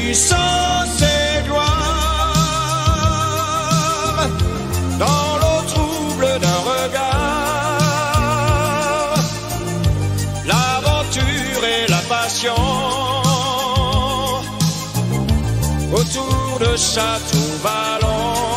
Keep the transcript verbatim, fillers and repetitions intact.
puissance et gloire dans l'eau trouble d'un regard, l'aventure et la passion autour de Château Vallon.